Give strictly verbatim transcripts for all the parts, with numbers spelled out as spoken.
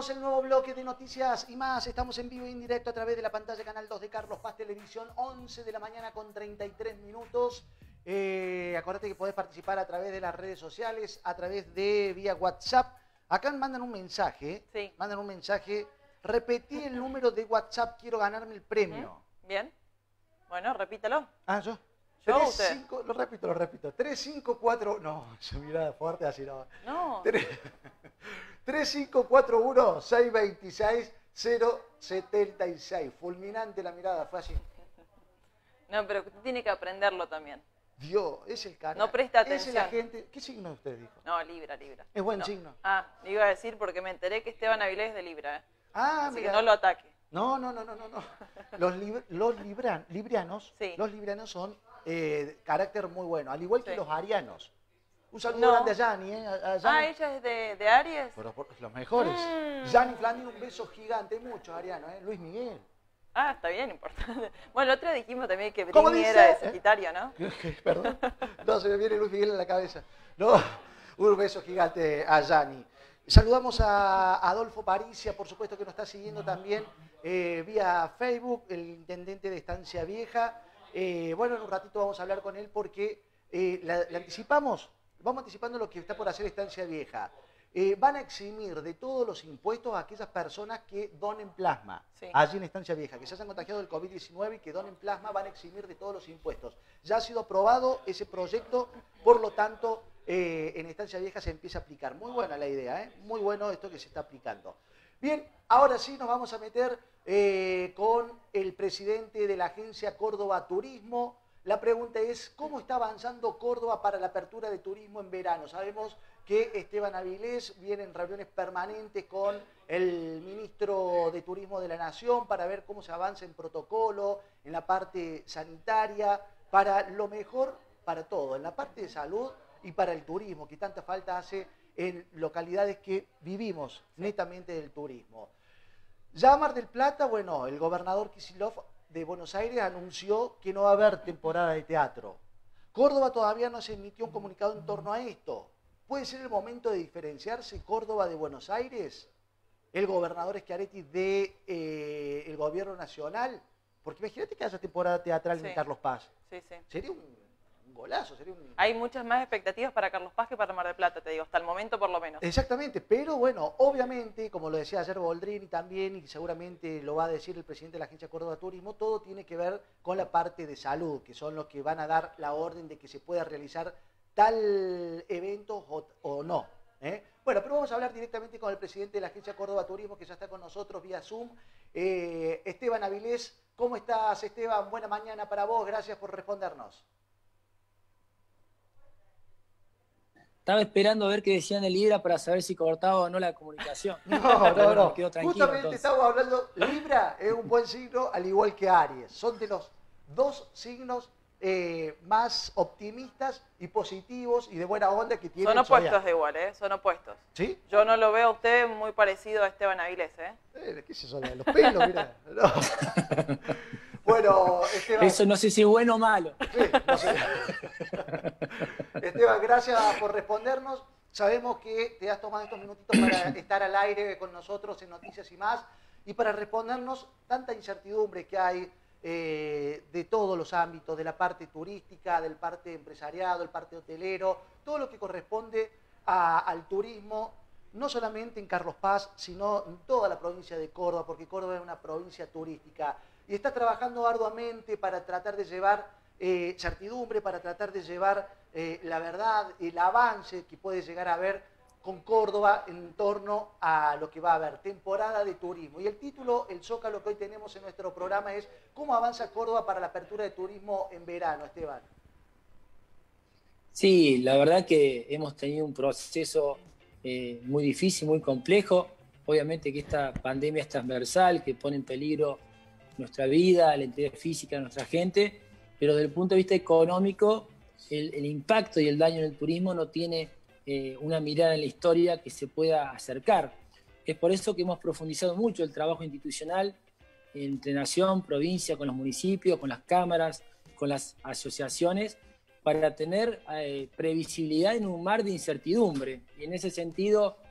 Comenzamos el nuevo bloque de noticias y más. Estamos en vivo e indirecto a través de la pantalla Canal dos de Carlos Paz Televisión, once de la mañana con treinta y tres minutos. Eh, acordate que podés participar a través de las redes sociales, a través de vía WhatsApp. Acá me mandan un mensaje, sí. mandan un mensaje. Repetí el número de WhatsApp, quiero ganarme el premio. Bien. Bueno, repítalo. Ah, yo. Yo tres, usted. cinco, lo repito, lo repito. tres cinco cuatro... No, su mirada fuerte así no. No. tres cinco cuatro uno, seis dos seis, cero siete seis. Fulminante la mirada, fue así. No, pero usted tiene que aprenderlo también. Dios, es el canal. No presta atención. Es la gente. ¿Qué signo usted dijo? No, Libra, Libra. Es buen no. signo. Ah, le iba a decir porque me enteré que Esteban Avilés es de Libra. ¿eh? Ah, Así mira. que no lo ataque. No, no, no, no, no. no. Los, lib los libran librianos, sí. los librianos son eh, de carácter muy bueno, al igual que sí. los arianos. Un saludo no. grande a Yani, ¿eh? A, a Yani. Ah, ella es de, de Aries. Pero, por, los mejores. Mm. Yani Flandin, un beso gigante, muchos arianos, ¿eh? Luis Miguel. Ah, está bien, importante. Bueno, el otro día dijimos también que ¿Cómo Britney dice? era de Sagitario, ¿no? Perdón. No, se me viene Luis Miguel en la cabeza. No, un beso gigante a Yani. Saludamos a Adolfo Paricia, por supuesto que nos está siguiendo también eh, vía Facebook, el intendente de Estancia Vieja. Eh, bueno, en un ratito vamos a hablar con él porque eh, la, la anticipamos, vamos anticipando lo que está por hacer Estancia Vieja. Eh, van a eximir de todos los impuestos a aquellas personas que donen plasma, sí. allí en Estancia Vieja, que se hayan contagiado del COVID diecinueve y que donen plasma, van a eximir de todos los impuestos. Ya ha sido aprobado ese proyecto, por lo tanto, eh, en Estancia Vieja se empieza a aplicar. Muy buena la idea, ¿eh? Muy bueno esto que se está aplicando. Bien, ahora sí nos vamos a meter eh, con el presidente de la agencia Córdoba Turismo. La pregunta es, ¿cómo está avanzando Córdoba para la apertura de turismo en verano? Sabemos que Esteban Avilés viene en reuniones permanentes con el ministro de Turismo de la Nación para ver cómo se avanza en protocolo, en la parte sanitaria, para lo mejor para todo, en la parte de salud y para el turismo, que tanta falta hace en localidades que vivimos netamente del turismo. Ya Mar del Plata, bueno, el gobernador Kicillof de Buenos Aires anunció que no va a haber temporada de teatro. Córdoba todavía no se emitió un comunicado en torno a esto. ¿Puede ser el momento de diferenciarse Córdoba de Buenos Aires? ¿El gobernador Schiaretti de eh, el gobierno nacional? Porque imagínate que haya temporada teatral sí. en Carlos Paz. Sí, sí. Sería un, un golazo. Sería un... Hay muchas más expectativas para Carlos Paz que para Mar del Plata, te digo, hasta el momento por lo menos. Exactamente, pero bueno, obviamente, como lo decía ayer Boldrini también, y seguramente lo va a decir el presidente de la Agencia Córdoba Turismo, todo tiene que ver con la parte de salud, que son los que van a dar la orden de que se pueda realizar tal evento o, o no. ¿eh? Bueno, pero vamos a hablar directamente con el presidente de la Agencia Córdoba Turismo, que ya está con nosotros vía Zoom. Eh, Esteban Avilés, ¿cómo estás, Esteban? Buena mañana para vos, gracias por respondernos. Estaba esperando a ver qué decían de Libra para saber si cortaba o no la comunicación. No, no, bueno, no. Quedo tranquilo, Justamente entonces. estamos hablando, Libra es un buen signo, al igual que Aries. Son de los dos signos eh, más optimistas y positivos y de buena onda que tienen. Son opuestos de igual, ¿eh? Son opuestos. ¿Sí? Yo no lo veo a usted muy parecido a Esteban Avilés, ¿eh? eh ¿Qué es eso? Los pelos, mirá. No. Bueno, Esteban. Eso no sé si es bueno o malo. Sí, no sé. Esteban, gracias por respondernos. Sabemos que te has tomado estos minutitos para estar al aire con nosotros en Noticias y Más y para respondernos tanta incertidumbre que hay eh, de todos los ámbitos, de la parte turística, del parte empresariado, el parte hotelero, todo lo que corresponde a, al turismo, no solamente en Carlos Paz, sino en toda la provincia de Córdoba, porque Córdoba es una provincia turística. Y está trabajando arduamente para tratar de llevar eh, certidumbre, para tratar de llevar eh, la verdad, el avance que puede llegar a haber con Córdoba en torno a lo que va a haber, temporada de turismo. Y el título, el zócalo que hoy tenemos en nuestro programa es ¿cómo avanza Córdoba para la apertura de turismo en verano, Esteban? Sí, la verdad que hemos tenido un proceso eh, muy difícil, muy complejo. Obviamente que esta pandemia es transversal, que pone en peligro nuestra vida, la integridad física de nuestra gente, pero desde el punto de vista económico, el, el impacto y el daño en el turismo no tiene eh, una mirada en la historia que se pueda acercar. Es por eso que hemos profundizado mucho el trabajo institucional entre nación, provincia, con los municipios, con las cámaras, con las asociaciones, para tener eh, previsibilidad en un mar de incertidumbre. Y en ese sentido,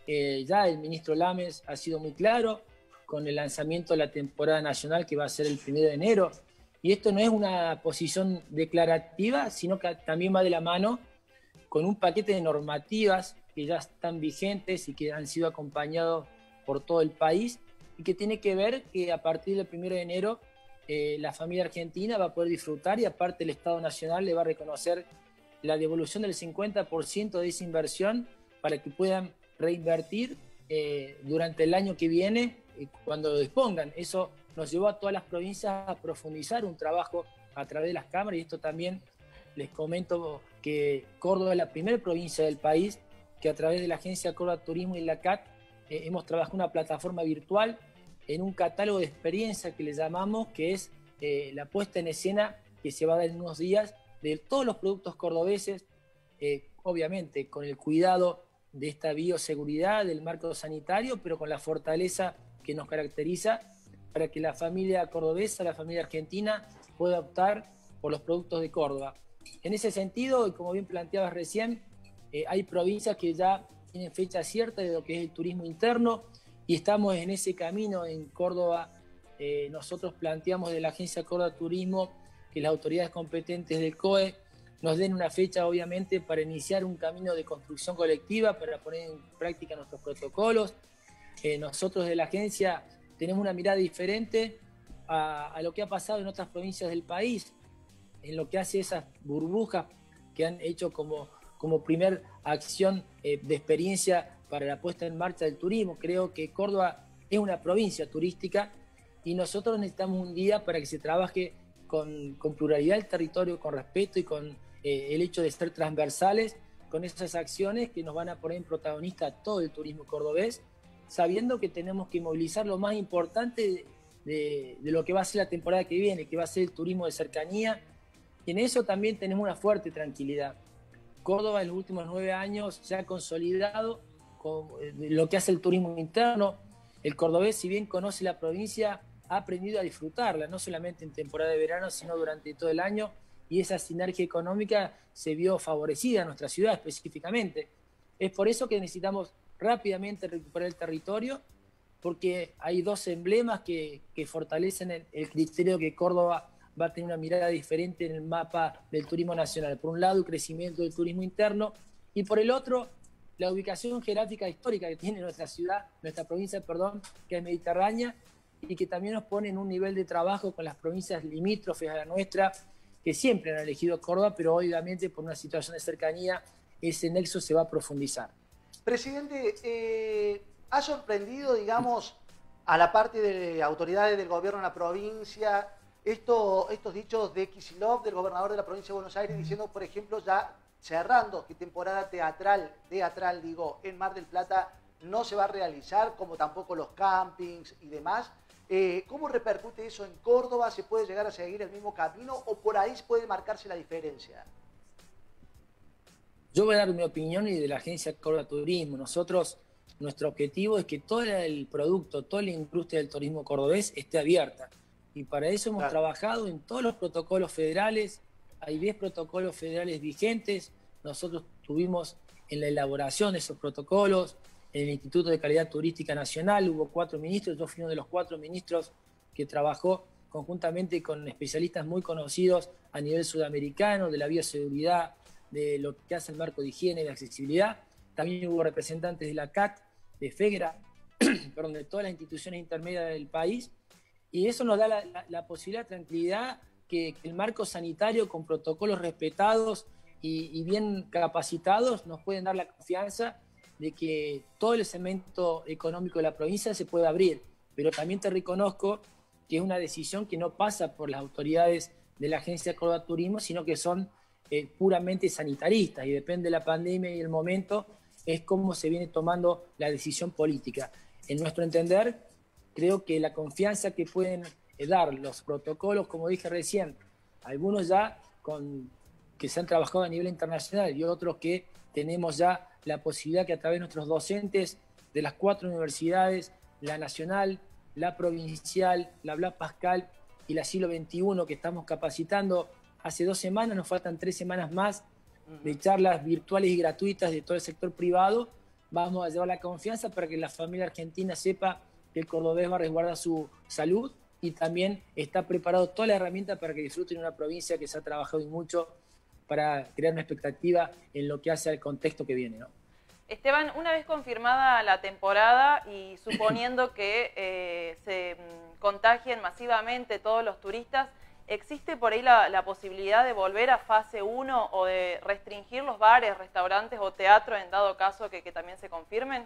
Eh, ya el ministro Lames ha sido muy claro con el lanzamiento de la temporada nacional que va a ser el primero de enero. Y esto no es una posición declarativa, sino que también va de la mano con un paquete de normativas que ya están vigentes y que han sido acompañados por todo el país y que tiene que ver que a partir del primero de enero eh, la familia argentina va a poder disfrutar y aparte el Estado Nacional le va a reconocer la devolución del cincuenta por ciento de esa inversión para que puedan reinvertir eh, durante el año que viene eh, cuando lo dispongan. Eso nos llevó a todas las provincias a profundizar un trabajo a través de las cámaras y esto también les comento que Córdoba es la primera provincia del país que a través de la Agencia Córdoba Turismo y la C A T eh, hemos trabajado una plataforma virtual en un catálogo de experiencia que le llamamos, que es eh, la puesta en escena que se va a dar en unos días de todos los productos cordobeses, eh, obviamente con el cuidado de esta bioseguridad, del marco sanitario, pero con la fortaleza que nos caracteriza para que la familia cordobesa, la familia argentina pueda optar por los productos de Córdoba. En ese sentido, y como bien planteabas recién, eh, hay provincias que ya tienen fecha cierta de lo que es el turismo interno y estamos en ese camino en Córdoba. Eh, nosotros planteamos de la Agencia Córdoba Turismo que las autoridades competentes del C O E nos den una fecha, obviamente, para iniciar un camino de construcción colectiva, para poner en práctica nuestros protocolos. Eh, nosotros de la agencia tenemos una mirada diferente a, a lo que ha pasado en otras provincias del país, en lo que hace esas burbujas que han hecho como, como primer acción eh, de experiencia para la puesta en marcha del turismo. Creo que Córdoba es una provincia turística y nosotros necesitamos un día para que se trabaje con, con pluralidad del territorio, con respeto y con eh, el hecho de ser transversales, con esas acciones que nos van a poner en protagonista todo el turismo cordobés, sabiendo que tenemos que movilizar lo más importante de, de lo que va a ser la temporada que viene, que va a ser el turismo de cercanía. Y en eso también tenemos una fuerte tranquilidad. Córdoba en los últimos nueve años se ha consolidado con lo que hace el turismo interno. El cordobés, si bien conoce la provincia, ha aprendido a disfrutarla, no solamente en temporada de verano, sino durante todo el año, y esa sinergia económica se vio favorecida en nuestra ciudad específicamente. Es por eso que necesitamos rápidamente recuperar el territorio, porque hay dos emblemas que, que fortalecen el, el criterio que Córdoba va a tener una mirada diferente en el mapa del turismo nacional. Por un lado, el crecimiento del turismo interno, y por el otro, la ubicación geográfica histórica que tiene nuestra ciudad, nuestra provincia, perdón, que es mediterránea, y que también nos pone en un nivel de trabajo con las provincias limítrofes a la nuestra, que siempre han elegido Córdoba, pero obviamente por una situación de cercanía, ese nexo se va a profundizar. Presidente, eh, ¿ha sorprendido, digamos, a la parte de autoridades del gobierno en la provincia, esto, estos dichos de Kicillof, del gobernador de la provincia de Buenos Aires, diciendo, por ejemplo, ya cerrando que temporada teatral, teatral, digo, en Mar del Plata no se va a realizar, como tampoco los campings y demás? Eh, ¿Cómo repercute eso en Córdoba? ¿Se puede llegar a seguir el mismo camino o por ahí puede marcarse la diferencia? Yo voy a dar mi opinión y de la Agencia Córdoba Turismo. Nosotros, nuestro objetivo es que todo el producto, toda la industria del turismo cordobés esté abierta. Y para eso hemos claro. trabajado en todos los protocolos federales. Hay diez protocolos federales vigentes. Nosotros tuvimos en la elaboración de esos protocolos. En el Instituto de Calidad Turística Nacional hubo cuatro ministros. Yo fui uno de los cuatro ministros que trabajó conjuntamente con especialistas muy conocidos a nivel sudamericano, de la bioseguridad, de lo que hace el marco de higiene y de accesibilidad. También hubo representantes de la C A T, de FEGRA, perdón, de todas las instituciones intermedias del país. Y eso nos da la, la, la posibilidad, tranquilidad, que, que el marco sanitario con protocolos respetados y, y bien capacitados nos pueden dar la confianza de que todo el segmento económico de la provincia se puede abrir. Pero también te reconozco que es una decisión que no pasa por las autoridades de la Agencia Córdoba Turismo, sino que son eh, puramente sanitaristas, y depende de la pandemia y el momento, es cómo se viene tomando la decisión política. En nuestro entender, creo que la confianza que pueden eh, dar los protocolos, como dije recién, algunos ya con, que se han trabajado a nivel internacional y otros que tenemos ya la posibilidad que a través de nuestros docentes de las cuatro universidades, la nacional, la provincial, la Blas Pascal y la siglo veintiuno, que estamos capacitando hace dos semanas, nos faltan tres semanas más de charlas virtuales y gratuitas de todo el sector privado, vamos a llevar la confianza para que la familia argentina sepa que el cordobés va a resguardar su salud y también está preparado toda la herramienta para que disfruten una provincia que se ha trabajado y mucho para crear una expectativa en lo que hace al contexto que viene, ¿no? Esteban, una vez confirmada la temporada y suponiendo que eh, se contagien masivamente todos los turistas, ¿existe por ahí la, la posibilidad de volver a fase uno o de restringir los bares, restaurantes o teatros en dado caso que, que también se confirmen?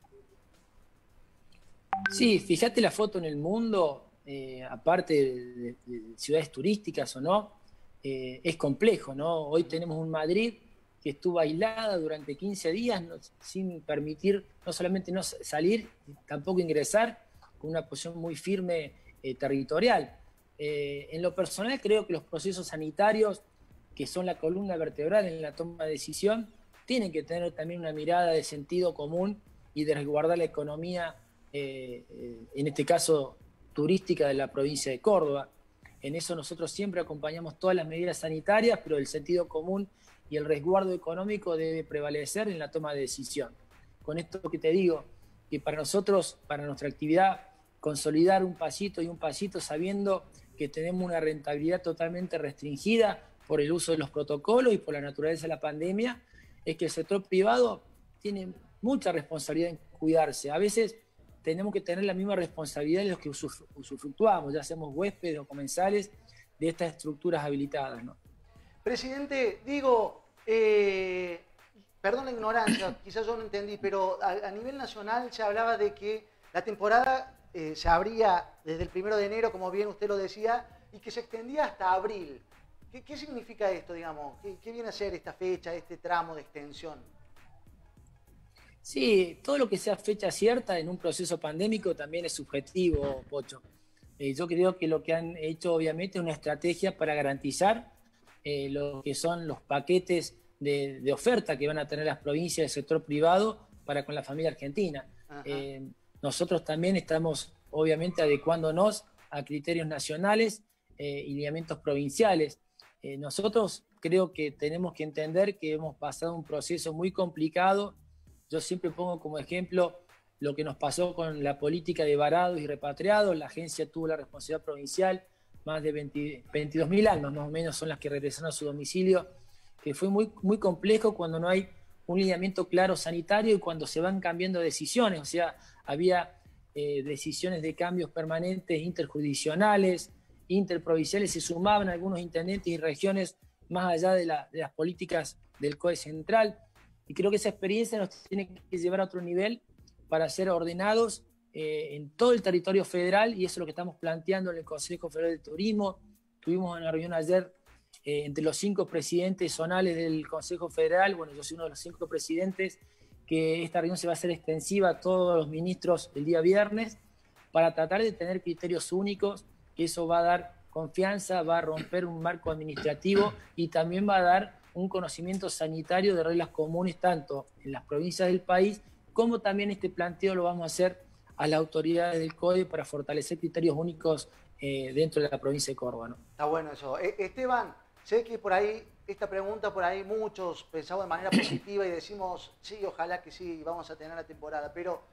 Sí, fíjate la foto en el mundo, eh, aparte de, de, de ciudades turísticas o no, eh, es complejo, ¿no? Hoy tenemos un Madrid que estuvo aislada durante quince días no, sin permitir no solamente no salir, tampoco ingresar, con una posición muy firme eh, territorial. Eh, en lo personal creo que los procesos sanitarios, que son la columna vertebral en la toma de decisión, tienen que tener también una mirada de sentido común y de resguardar la economía, eh, eh, en este caso turística de la provincia de Córdoba. En eso nosotros siempre acompañamos todas las medidas sanitarias, pero el sentido común y el resguardo económico debe prevalecer en la toma de decisión. Con esto que te digo, que para nosotros, para nuestra actividad, consolidar un pasito y un pasito sabiendo que tenemos una rentabilidad totalmente restringida por el uso de los protocolos y por la naturaleza de la pandemia, es que el sector privado tiene mucha responsabilidad en cuidarse. A veces tenemos que tener la misma responsabilidad de los que usufructuamos, ya seamos huéspedes o comensales de estas estructuras habilitadas, ¿no? Presidente, digo, eh, perdón la ignorancia, quizás yo no entendí, pero a, a nivel nacional se hablaba de que la temporada eh, se abría desde el primero de enero, como bien usted lo decía, y que se extendía hasta abril. ¿Qué, qué significa esto, digamos? ¿Qué, ¿Qué viene a ser esta fecha, este tramo de extensión? Sí, todo lo que sea fecha cierta en un proceso pandémico también es subjetivo, Pocho. Eh, yo creo que lo que han hecho obviamente es una estrategia para garantizar eh, lo que son los paquetes de, de oferta que van a tener las provincias del sector privado para con la familia argentina. Eh, nosotros también estamos obviamente adecuándonos a criterios nacionales eh, y lineamientos provinciales. Eh, nosotros creo que tenemos que entender que hemos pasado un proceso muy complicado. Yo siempre pongo como ejemplo lo que nos pasó con la política de varados y repatriados. La agencia tuvo la responsabilidad provincial, más de veintidós mil almas más o menos son las que regresaron a su domicilio, que fue muy, muy complejo cuando no hay un lineamiento claro sanitario y cuando se van cambiando decisiones. O sea, había eh, decisiones de cambios permanentes interjurisdiccionales, interprovinciales, se sumaban algunos intendentes y regiones más allá de, la, de las políticas del C O E central. Y creo que esa experiencia nos tiene que llevar a otro nivel para ser ordenados eh, en todo el territorio federal, y eso es lo que estamos planteando en el Consejo Federal de Turismo. Tuvimos una reunión ayer eh, entre los cinco presidentes zonales del Consejo Federal. Bueno, yo soy uno de los cinco presidentes, que esta reunión se va a hacer extensiva a todos los ministros el día viernes para tratar de tener criterios únicos, que eso va a dar confianza, va a romper un marco administrativo y también va a dar un conocimiento sanitario de reglas comunes tanto en las provincias del país, como también este planteo lo vamos a hacer a las autoridades del C O E para fortalecer criterios únicos eh, dentro de la provincia de Córdoba, ¿no? Está bueno eso. Eh, Esteban, sé que por ahí, esta pregunta por ahí muchos pensamos de manera positiva y decimos, sí, ojalá que sí, vamos a tener la temporada, pero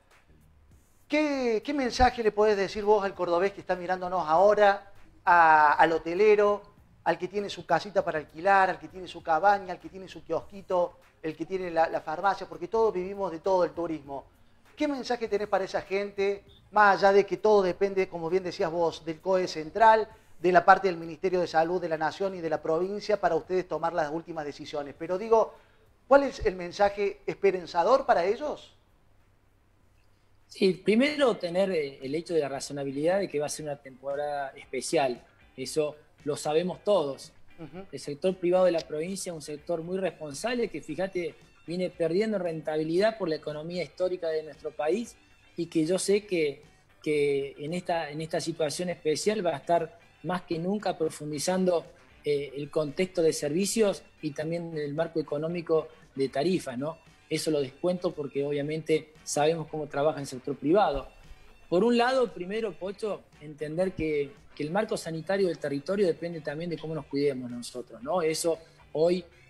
¿qué, qué mensaje le podés decir vos al cordobés que está mirándonos ahora, a, al hotelero, al que tiene su casita para alquilar, al que tiene su cabaña, al que tiene su kiosquito, el que tiene la, la farmacia, porque todos vivimos de todo el turismo? ¿Qué mensaje tenés para esa gente, más allá de que todo depende, como bien decías vos, del C O E central, de la parte del Ministerio de Salud de la Nación y de la provincia, para ustedes tomar las últimas decisiones? Pero digo, ¿cuál es el mensaje esperanzador para ellos? Sí, primero tener el hecho de la razonabilidad de que va a ser una temporada especial. Eso lo sabemos todos. Uh-huh. El sector privado de la provincia es un sector muy responsable que, fíjate, viene perdiendo rentabilidad por la economía histórica de nuestro país, y que yo sé que, que en, esta, en esta situación especial va a estar más que nunca profundizando eh, el contexto de servicios y también el marco económico de tarifas, ¿no? Eso lo descuento porque obviamente sabemos cómo trabaja el sector privado. Por un lado, primero, Pocho, entender que, que el marco sanitario del territorio depende también de cómo nos cuidemos nosotros, ¿no? Eso hoy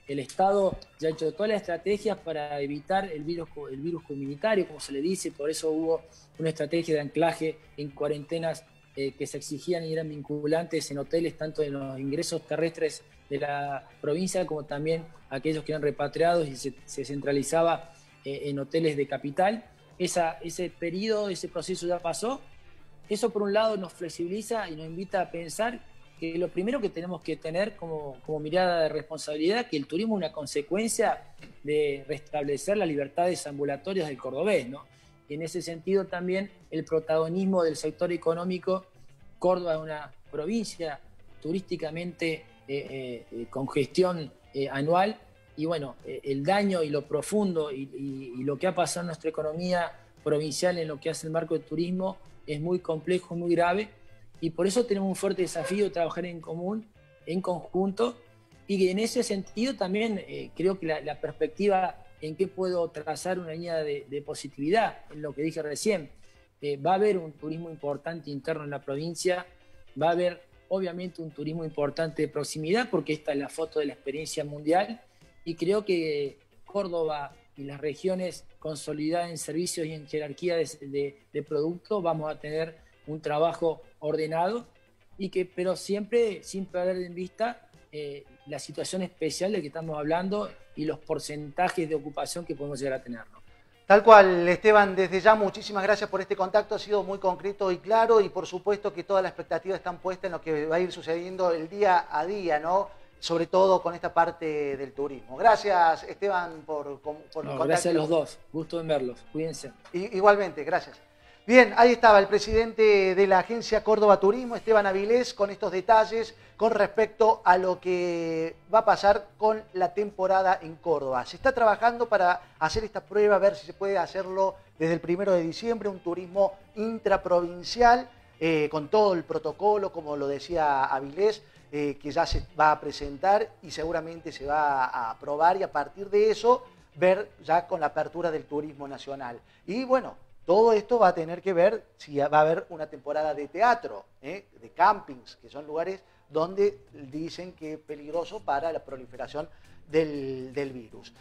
el Estado ya ha hecho todas las estrategias para evitar el virus, el virus comunitario, como se le dice, por eso hubo una estrategia de anclaje en cuarentenas eh, que se exigían y eran vinculantes en hoteles, tanto en los ingresos terrestres de la provincia como también aquellos que eran repatriados y se, se centralizaba eh, en hoteles de capital. Esa, ese periodo, ese proceso ya pasó. Eso por un lado nos flexibiliza y nos invita a pensar que lo primero que tenemos que tener como, como mirada de responsabilidad, que el turismo es una consecuencia de restablecer las libertades ambulatorias del cordobés, ¿no? Y en ese sentido también el protagonismo del sector económico. Córdoba es una provincia turísticamente eh, eh, con gestión eh, anual, y bueno, eh, el daño y lo profundo y, y, y lo que ha pasado en nuestra economía provincial en lo que hace el marco del turismo es muy complejo, muy grave, y por eso tenemos un fuerte desafío de trabajar en común, en conjunto, y que en ese sentido también eh, creo que la, la perspectiva en qué puedo trazar una línea de, de positividad, en lo que dije recién, eh, va a haber un turismo importante interno en la provincia, va a haber obviamente un turismo importante de proximidad, porque esta es la foto de la experiencia mundial, y creo que Córdoba y las regiones consolidadas en servicios y en jerarquía de, de, de productos vamos a tener un trabajo ordenado, y que, pero siempre sin perder de vista eh, la situación especial de que estamos hablando y los porcentajes de ocupación que podemos llegar a tener, ¿no? Tal cual, Esteban, desde ya muchísimas gracias por este contacto, ha sido muy concreto y claro, y por supuesto que todas las expectativas están puestas en lo que va a ir sucediendo el día a día, ¿no? Sobre todo con esta parte del turismo. Gracias, Esteban, por, por no, el contacto. Gracias a los dos, gusto en verlos, cuídense. Y, igualmente, gracias. Bien, ahí estaba el presidente de la Agencia Córdoba Turismo, Esteban Avilés, con estos detalles con respecto a lo que va a pasar con la temporada en Córdoba. Se está trabajando para hacer esta prueba, a ver si se puede hacerlo desde el primero de diciembre, un turismo intraprovincial, eh, con todo el protocolo, como lo decía Avilés, eh, que ya se va a presentar y seguramente se va a aprobar, y a partir de eso ver ya con la apertura del turismo nacional. Y bueno, todo esto va a tener que ver si va a haber una temporada de teatro, ¿eh? de campings, que son lugares donde dicen que es peligroso para la proliferación del, del virus.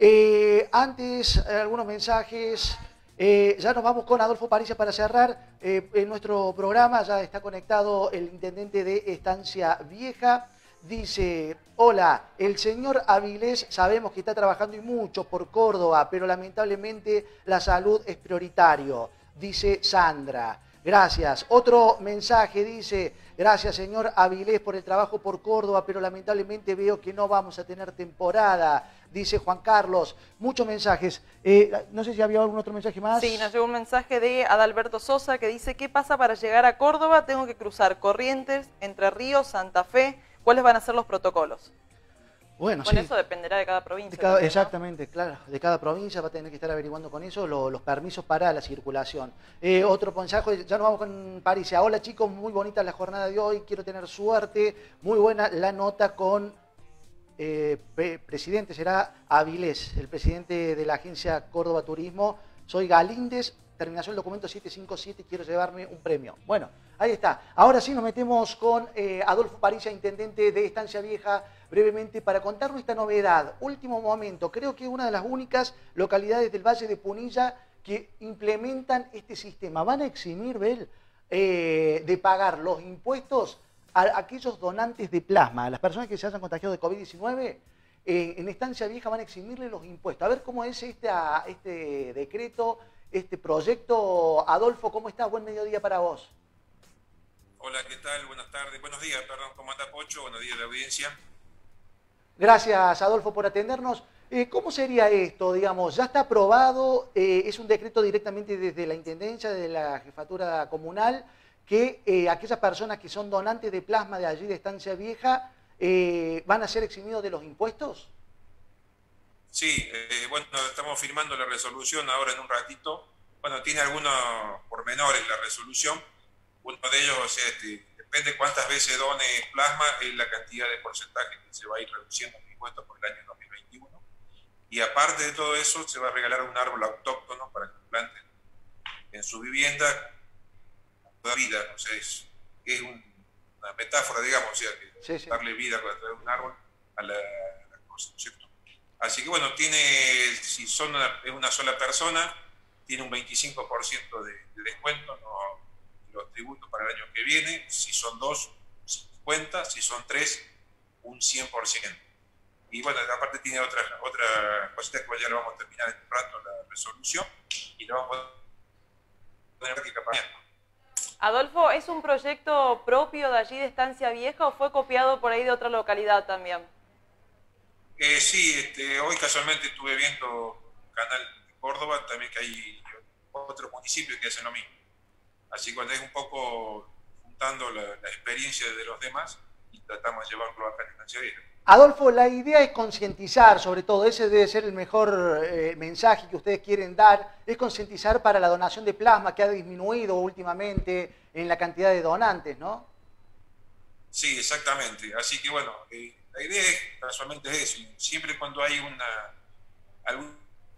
Eh, antes, algunos mensajes. Eh, ya nos vamos con Adolfo Paricia para cerrar eh, en nuestro programa. Ya está conectado el intendente de Estancia Vieja. Dice, hola, el señor Avilés sabemos que está trabajando y mucho por Córdoba, pero lamentablemente la salud es prioritario, dice Sandra. Gracias. Otro mensaje dice, gracias señor Avilés por el trabajo por Córdoba, pero lamentablemente veo que no vamos a tener temporada, dice Juan Carlos. Muchos mensajes. Eh, no sé si había algún otro mensaje más. Sí, nos llegó un mensaje de Adalberto Sosa que dice, ¿qué pasa para llegar a Córdoba? Tengo que cruzar Corrientes, Entre Ríos, Santa Fe. ¿Cuáles van a ser los protocolos? Bueno, bueno sí. Eso dependerá de cada provincia. De cada, también, exactamente, ¿no? claro. De cada provincia va a tener que estar averiguando con eso lo, los permisos para la circulación. Eh, otro mensaje, ya nos vamos con París. Hola chicos, muy bonita la jornada de hoy, quiero tener suerte. Muy buena la nota con eh, pre presidente, será Avilés, el presidente de la Agencia Córdoba Turismo. Soy Galíndez, terminación del documento siete cinco siete, quiero llevarme un premio. Bueno, ahí está. Ahora sí nos metemos con eh, Adolfo Paricia, intendente de Estancia Vieja, brevemente para contarnos esta novedad. Último momento, creo que es una de las únicas localidades del Valle de Punilla que implementan este sistema. Van a eximir, Bel, eh, de pagar los impuestos a aquellos donantes de plasma, a las personas que se hayan contagiado de COVID diecinueve. Eh, en Estancia Vieja van a eximirle los impuestos. A ver cómo es este, este decreto, este proyecto. Adolfo, ¿cómo estás? Buen mediodía para vos. Hola, ¿qué tal? Buenas tardes. Buenos días, perdón. ¿Cómo anda, Pocho? Buenos días a la audiencia. Gracias, Adolfo, por atendernos. Eh, ¿Cómo sería esto? Digamos, ¿ya está aprobado? Eh, ¿Es un decreto directamente desde la Intendencia, de la Jefatura Comunal, que eh, aquellas personas que son donantes de plasma de allí de Estancia Vieja eh, van a ser eximidos de los impuestos? Sí, eh, bueno, estamos firmando la resolución ahora en un ratito. Bueno, tiene algunos pormenores la resolución. Uno de ellos, o sea, este, depende cuántas veces done plasma, es la cantidad de porcentaje que se va a ir reduciendo en impuestos por el año dos mil veintiuno. Y aparte de todo eso, se va a regalar un árbol autóctono para que lo planten en su vivienda toda vida. O sea, es, es un, una metáfora, digamos, o sea, que sí, sí. darle vida con un árbol a la, a la construcción. Así que bueno, tiene, si son una, una sola persona, tiene un veinticinco por ciento de, de descuento, ¿no? Los tributos para el año que viene. Si son dos, cincuenta, si son tres, un cien por ciento. Y bueno, aparte tiene otra, otra cosita que ya lo vamos a terminar en un rato, la resolución, y lo vamos a poner que capaz. Adolfo, ¿es un proyecto propio de allí de Estancia Vieja o fue copiado por ahí de otra localidad también? Eh, sí, este, hoy casualmente estuve viendo un canal de Córdoba, también que hay otros municipios que hacen lo mismo. Así que es un poco juntando la, la experiencia de los demás y tratamos de llevarlo acá en Estancia Vieja. Adolfo, la idea es concientizar, sobre todo, ese debe ser el mejor eh, mensaje que ustedes quieren dar, es concientizar para la donación de plasma que ha disminuido últimamente en la cantidad de donantes, ¿no? Sí, exactamente. Así que bueno, eh, la idea es, casualmente es eso, siempre cuando hay una, algún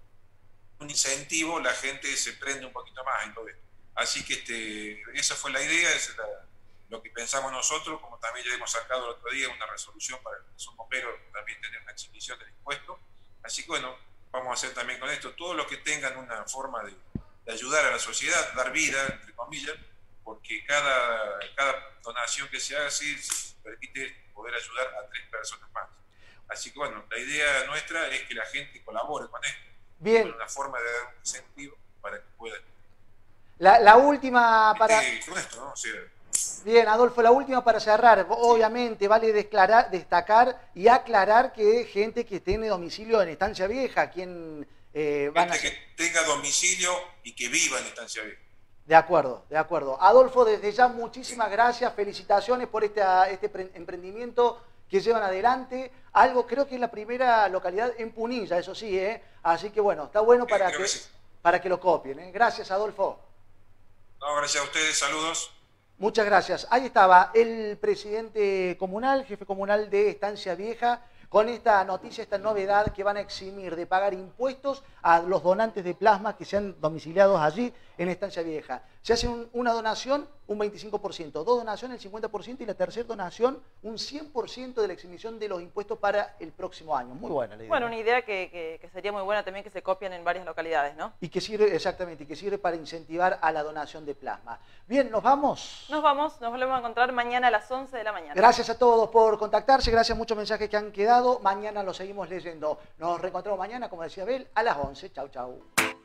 un incentivo, la gente se prende un poquito más en todo esto. Así que este, esa fue la idea, esa es la, lo que pensamos nosotros, como también ya hemos sacado el otro día una resolución para que los bomberos también tener una exhibición del impuesto. Así que bueno, vamos a hacer también con esto, todos los que tengan una forma de, de ayudar a la sociedad, dar vida, entre comillas, porque cada, cada donación que se haga así se permite poder ayudar a tres personas más. Así que bueno, la idea nuestra es que la gente colabore con esto. Bien. Con una forma de dar un incentivo para que pueda. La, la última para... Este, con esto, ¿no? O sea, Bien, Adolfo, la última para cerrar. Obviamente vale declarar, destacar y aclarar que gente que tiene domicilio en Estancia Vieja, quien eh, van gente a... que tenga domicilio y que viva en Estancia Vieja. De acuerdo, de acuerdo. Adolfo, desde ya muchísimas gracias, felicitaciones por este, este emprendimiento que llevan adelante. Algo, creo que es la primera localidad en Punilla, eso sí, ¿eh? Así que bueno, está bueno para, eh, que, que sí. para que lo copien, ¿eh? Gracias, Adolfo. No, gracias a ustedes, saludos. Muchas gracias. Ahí estaba el presidente comunal, jefe comunal de Estancia Vieja, con esta noticia, esta novedad que van a eximir de pagar impuestos a los donantes de plasma que sean domiciliados allí en Estancia Vieja. Se hace un, una donación, un veinticinco por ciento, dos donaciones, el cincuenta por ciento y la tercera donación, un cien por ciento de la exhibición de los impuestos para el próximo año. Muy buena la idea. Bueno, una idea que, que, que sería muy buena también que se copian en varias localidades, ¿no? Y que sirve, exactamente, y que sirve para incentivar a la donación de plasma. Bien, ¿nos vamos? Nos vamos, nos volvemos a encontrar mañana a las once de la mañana. Gracias a todos por contactarse, gracias a muchos mensajes que han quedado. Mañana los seguimos leyendo. Nos reencontramos mañana, como decía Abel, a las once. Chau, chau.